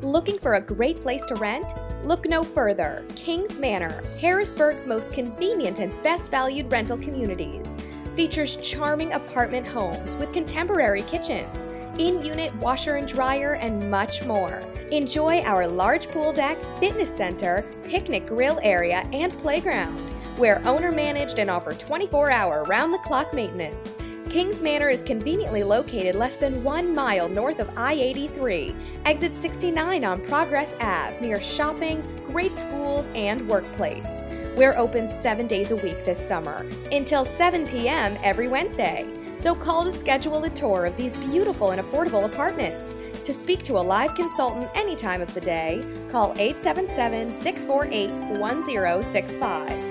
Looking for a great place to rent? Look no further. Kings Manor, Harrisburg's most convenient and best valued rental communities, features charming apartment homes with contemporary kitchens, in-unit washer and dryer, and much more. Enjoy our large pool deck, fitness center, picnic grill area, and playground. We're owner-managed and offer 24-hour round-the-clock maintenance. Kings Manor is conveniently located less than 1 mile north of I-83, exit 69 on Progress Ave, near shopping, great schools, and workplace. We're open 7 days a week this summer, until 7 p.m. every Wednesday. So call to schedule a tour of these beautiful and affordable apartments. To speak to a live consultant any time of the day, call 877-648-1065.